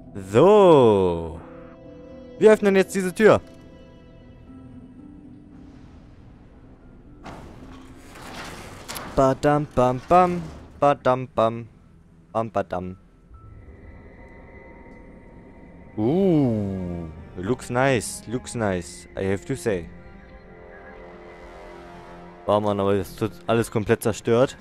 So. Wir öffnen jetzt diese Tür. Badam bam bam. Badam bam. Bam badam. Looks nice. Looks nice. I have to say. War man, aber das wird alles komplett zerstört.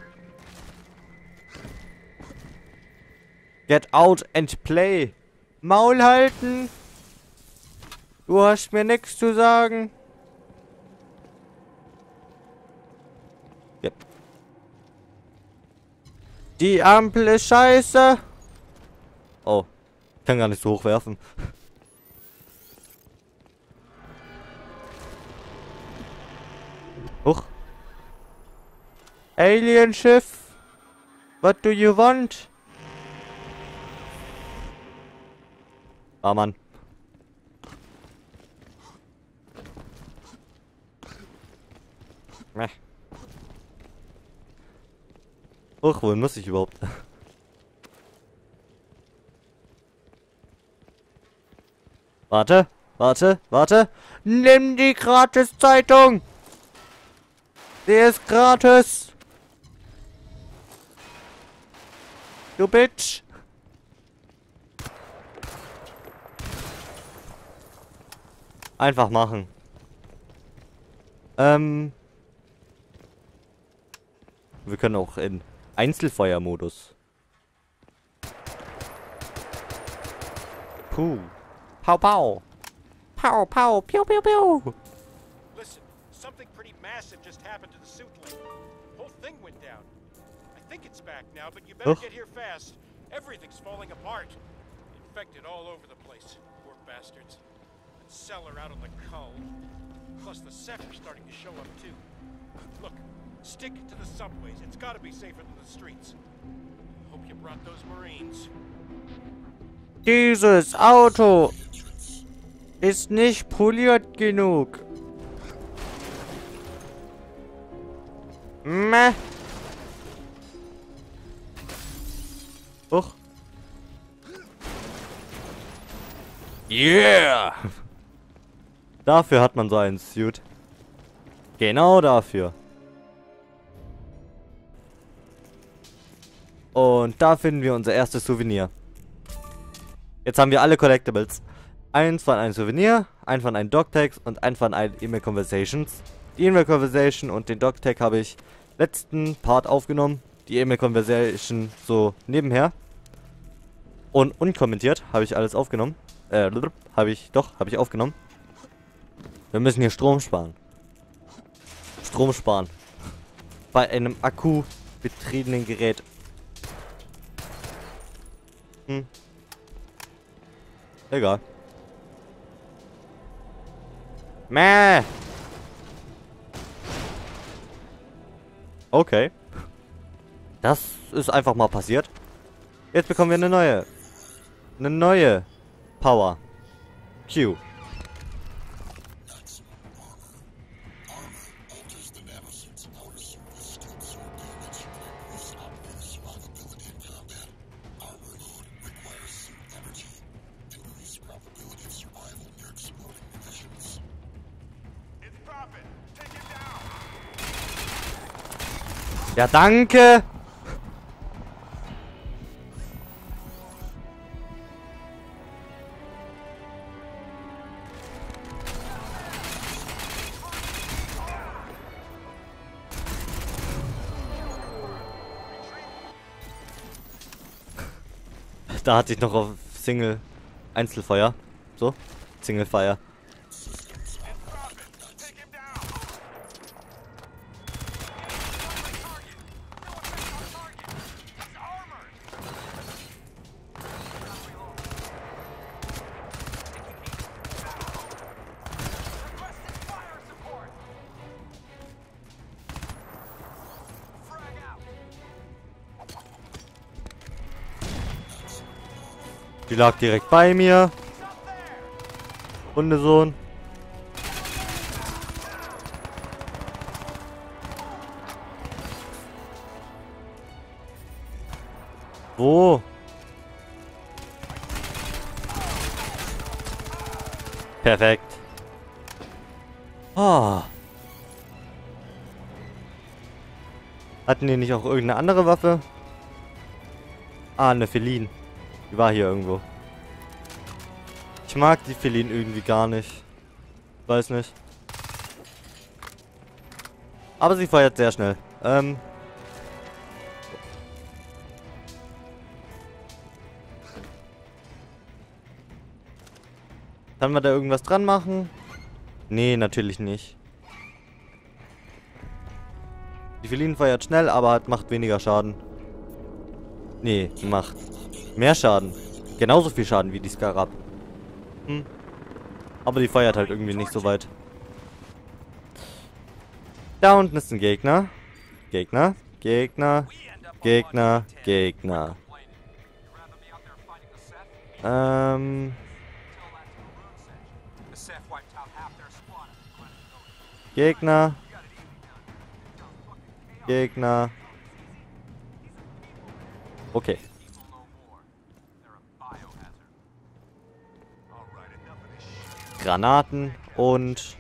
Get out and play. Maul halten. Du hast mir nichts zu sagen. Yep. Die Ampel ist scheiße. Oh. Ich kann gar nicht so hoch werfen. Hoch. Alienschiff. What do you want? Ah, Mann. Meh. Hoch, wohin muss ich überhaupt? Warte, warte, warte. Nimm die Gratis-Zeitung. Die ist gratis. Du Bitch. Einfach machen. Wir können auch in Einzelfeuermodus. Puh. Pow pow. Pow pow. Pew pew pew. Listen, something pretty massive just happened to the suit link. Whole thing went down. I think it's back now, but you better get here fast. Everything's falling apart. Infected all over the place. Poor bastards. That cellar out on the cull. Plus the Ceph are starting to show up too. Look, stick to the subways. It's gotta be safer than the streets. Hope you brought those Marines. Dieses Auto ist nicht poliert genug. Meh. Hoch. Yeah. Dafür hat man so einen Suit. Genau dafür. Und da finden wir unser erstes Souvenir. Jetzt haben wir alle Collectibles. Eins von einem Souvenir, ein von einem Dogtags und ein von einem E-Mail Conversations. Die E-Mail Conversation und den Dogtag habe ich letzten Part aufgenommen. Die E-Mail Conversation so nebenher. Und unkommentiert habe ich alles aufgenommen. Habe ich aufgenommen. Wir müssen hier Strom sparen. Strom sparen. Bei einem akkubetriebenen Gerät. Egal. Mäh. Okay. Das ist einfach mal passiert. Jetzt bekommen wir eine neue. Eine neue Power. Q. Ja, danke. Da hatte ich noch auf Single Einzelfeuer. So, Single Fire. Die lag direkt bei mir. Hundesohn. Wo? Perfekt. Oh. Hatten die nicht auch irgendeine andere Waffe? Ah, eine Feline. Die war hier irgendwo. Ich mag die Feline irgendwie gar nicht. Weiß nicht. Aber sie feuert sehr schnell. Kann man da irgendwas dran machen? Nee, natürlich nicht. Die Feline feuert schnell, aber macht weniger Schaden. Nee, macht mehr Schaden. Genauso viel Schaden wie die Scarab. Aber die feuert halt irgendwie nicht so weit. Da unten ist ein Gegner. Gegner, Gegner, Gegner, Gegner. Gegner. Gegner. Okay. Granaten und...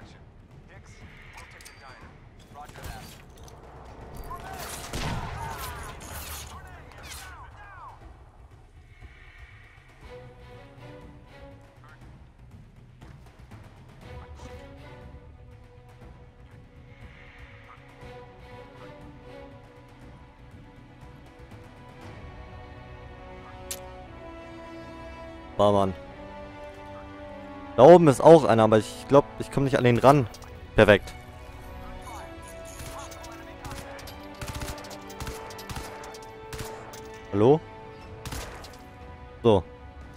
Mann. Da oben ist auch einer, aber ich glaube, ich komme nicht an den ran. Perfekt. Hallo? So.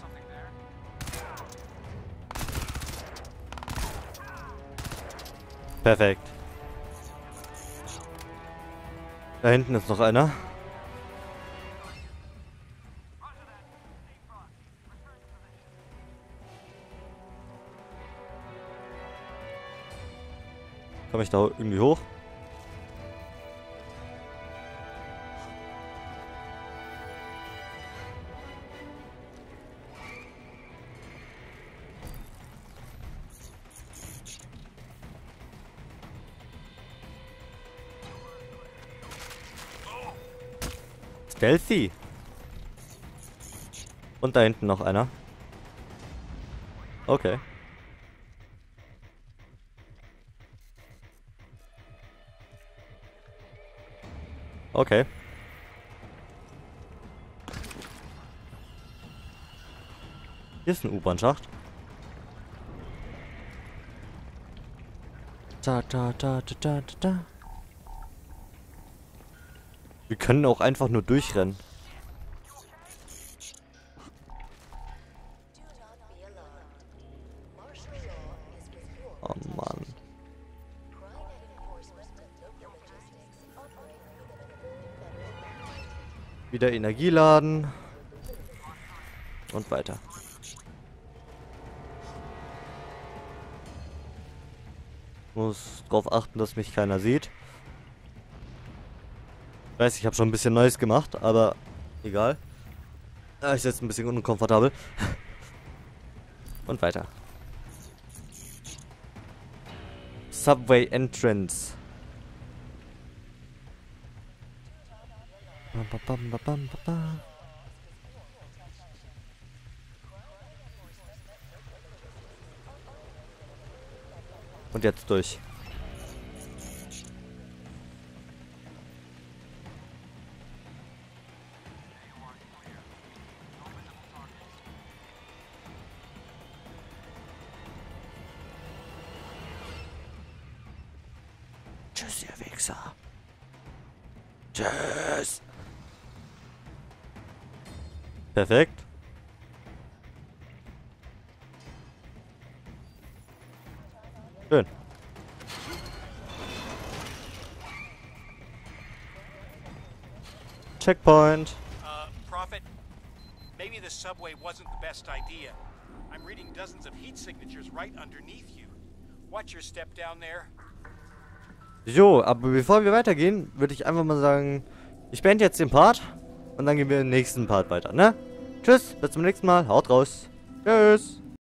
Perfekt. Da hinten ist noch einer. Komme ich da irgendwie hoch? Stealthy. Und da hinten noch einer. Okay. Okay. Hier ist ein U-Bahn-Schacht. Da. Wir können auch einfach nur durchrennen. Oh Mann. Wieder Energie laden. Und weiter. Muss darauf achten, dass mich keiner sieht. Ich weiß, ich habe schon ein bisschen Neues gemacht, aber egal. Ist jetzt ein bisschen unkomfortabel. Und weiter. Subway Entrance. Und jetzt durch. Tschüss, ihr Wichser. Tschüss. Perfekt. Schön. Checkpoint. Prophet, maybe the subway wasn't the best idea. I'm reading dozens of heat signatures right underneath you. Watch your step down there. Jo, aber bevor wir weitergehen, würde ich einfach mal sagen, ich beende jetzt den Part und dann gehen wir in den nächsten Part weiter, ne? Tschüss, bis zum nächsten Mal, haut raus. Tschüss.